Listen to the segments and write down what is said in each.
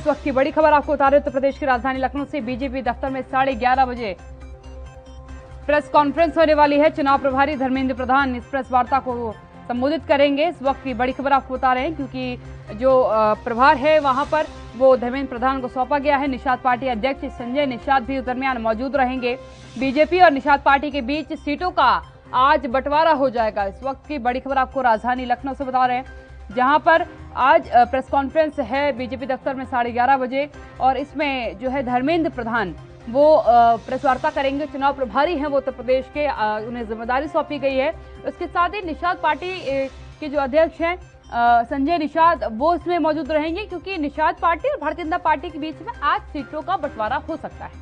वक्त की बड़ी खबर आपको बता रहे उत्तर प्रदेश की राजधानी लखनऊ से बीजेपी दफ्तर में 11:30 बजे प्रेस कॉन्फ्रेंस होने वाली है। चुनाव प्रभारी धर्मेंद्र प्रधान इस प्रेस वार्ता को संबोधित करेंगे। इस वक्त की बड़ी खबर आपको बता रहे हैं क्योंकि जो प्रभार है वहां पर वो धर्मेंद्र प्रधान को सौंपा गया है। निषाद पार्टी अध्यक्ष संजय निषाद भी दरमियान मौजूद रहेंगे। बीजेपी और निषाद पार्टी के बीच सीटों का आज बंटवारा हो जाएगा। इस वक्त की बड़ी खबर आपको राजधानी लखनऊ से बता रहे हैं, जहां पर आज प्रेस कॉन्फ्रेंस है बीजेपी दफ्तर में 11:30 बजे और इसमें जो है धर्मेंद्र प्रधान वो प्रेस वार्ता करेंगे। चुनाव प्रभारी हैं वो उत्तर प्रदेश के, उन्हें जिम्मेदारी सौंपी गई है। उसके साथ ही निषाद पार्टी के जो अध्यक्ष हैं संजय निषाद वो इसमें मौजूद रहेंगे क्योंकि निषाद पार्टी और भारतीय जनता पार्टी के बीच में आज सीटों का बंटवारा हो सकता है।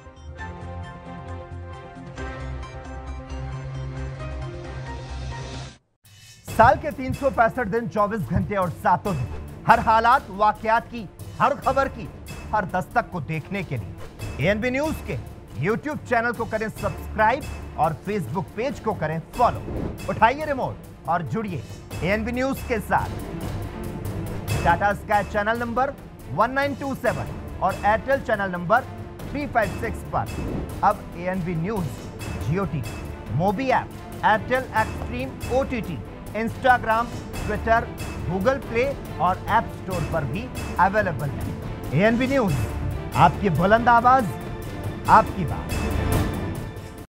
साल के 365 दिन 24 घंटे और 7 दिन हर हालात वाकयात की, हर खबर की, हर दस्तक को देखने के लिए एएनबी न्यूज के यूट्यूब चैनल को करें सब्सक्राइब और फेसबुक पेज को करें फॉलो। उठाइए रिमोट और जुड़िए एएनबी न्यूज के साथ। टाटा स्काई चैनल नंबर 1927 और एयरटेल चैनल नंबर 356 पर अब ANB news Jio TV, Mobi app, Airtel Xtreme OTT, Instagram, Twitter, Google Play और ऐप स्टोर पर भी अवेलेबल है। एएनबी न्यूज, आपकी बुलंद आवाज, आपकी बात।